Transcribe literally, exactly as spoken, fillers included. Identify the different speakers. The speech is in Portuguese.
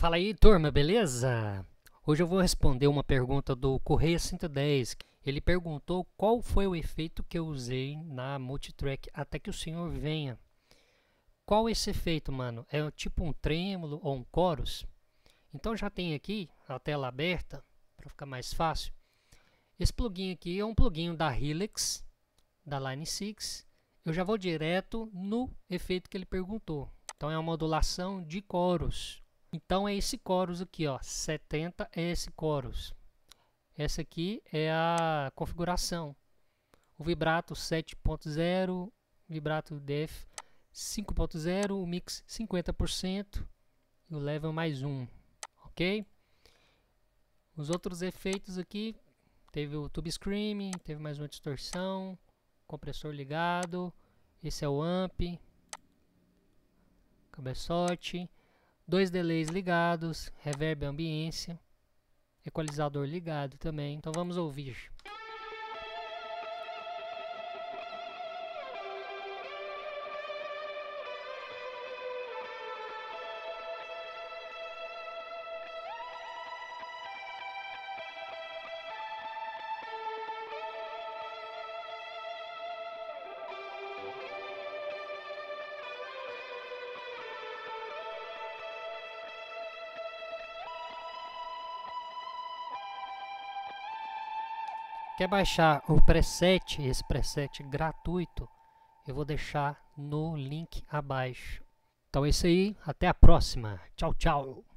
Speaker 1: Fala aí, turma, beleza? Hoje eu vou responder uma pergunta do Correia cento e dez. Ele perguntou qual foi o efeito que eu usei na Multitrack até que o senhor venha. Qual esse efeito, mano? É tipo um trêmulo ou um chorus? Então já tem aqui a tela aberta para ficar mais fácil. Esse plugin aqui é um plugin da Helix, da Line seis. Eu já vou direto no efeito que ele perguntou. Então é uma modulação de chorus. Então é esse chorus aqui, ó, setenta é esse chorus. Essa aqui é a configuração. O vibrato sete ponto zero, vibrato def cinco ponto zero, o mix cinquenta por cento e o level mais um, ok? Os outros efeitos aqui, teve o tube screaming, teve mais uma distorção, compressor ligado, esse é o amp, cabeçote. Dois delays ligados, reverb ambiência, equalizador ligado também. Então vamos ouvir. Quer baixar o preset, esse preset gratuito, eu vou deixar no link abaixo. Então é isso aí, até a próxima. Tchau, tchau.